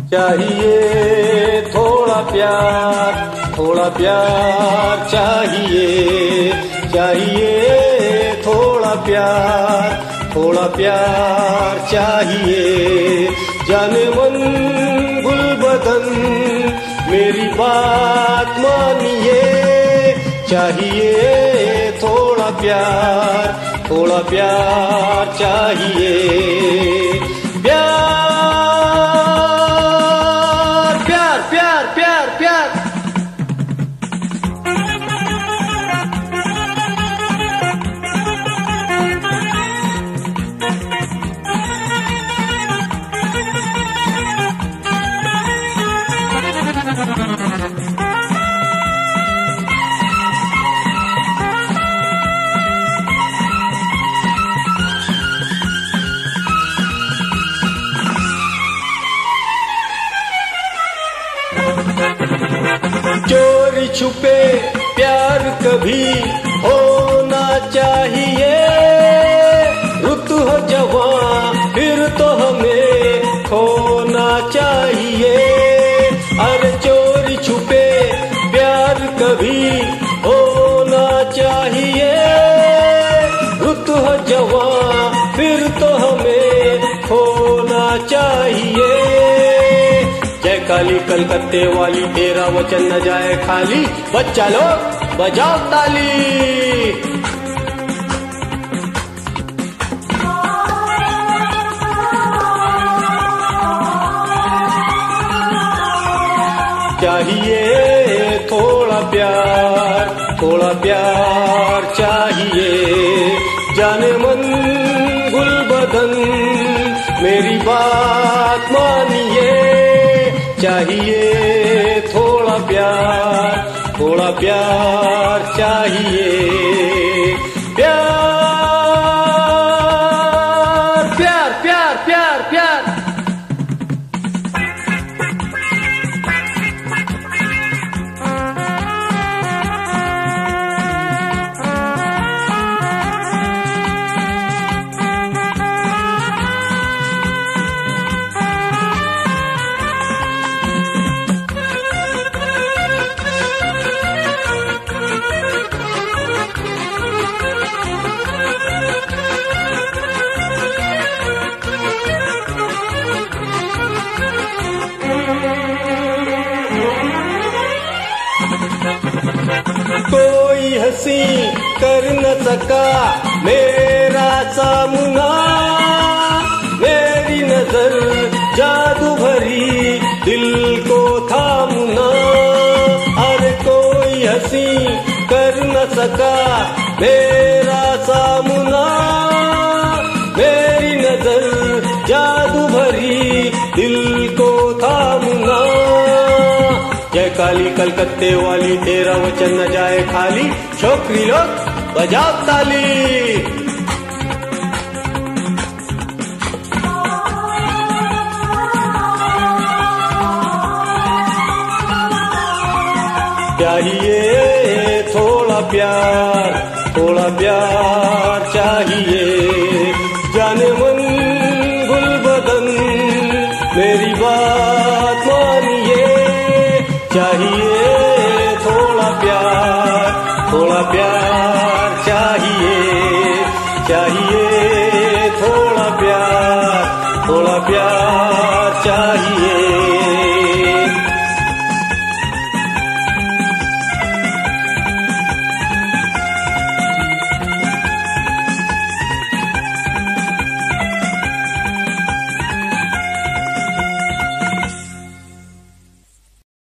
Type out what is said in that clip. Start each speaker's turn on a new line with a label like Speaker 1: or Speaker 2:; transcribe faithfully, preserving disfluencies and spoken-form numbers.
Speaker 1: चाहिए थोड़ा प्यार, थोड़ा प्यार चाहिए, चाहिए थोड़ा प्यार, थोड़ा प्यार चाहिए। जाने मन गुल बदन मेरी बात मानिए, चाहिए थोड़ा प्यार, थोड़ा प्यार चाहिए। प्यार प्यार प्यार प्यार प्यार चोरी छुपे प्यार कभी होना चाहिए, रुत हो जवां फिर तो हमें खोना चाहिए। अरे चोरी छुपे प्यार कभी होना चाहिए, रुत हो जवां फिर तो हमें खोना चाहिए। जय काली कलकत्ते वाली तेरा वचन न जाए खाली, बच्चा लोग बजाओ ताली। चाहिए थोड़ा प्यार, थोड़ा प्यार चाहिए। जाने मन गुल बदन मेरी बात मानिए, चाहिए थोड़ा प्यार, थोड़ा प्यार चाहिए। प्यार प्यार प्यार प्यार प्यार कोई हंसी कर न सका मेरा सामना, मेरी नजर जादू भरी दिल को थामना। अरे कोई हंसी कर न सका मेरा सामना, मेरी नजर जादू भरी दिल को थामना। जय काली कलकत्ते वाली तेरा वचन न जाए खाली, छोकरी लोग बजाओ ताली। चाहिए थोड़ा प्यार, थोड़ा प्यार चाहिए। जाने मन गुल बदन मेरी बात मानिए, चाहिए थोड़ा प्यार, थोड़ा प्यार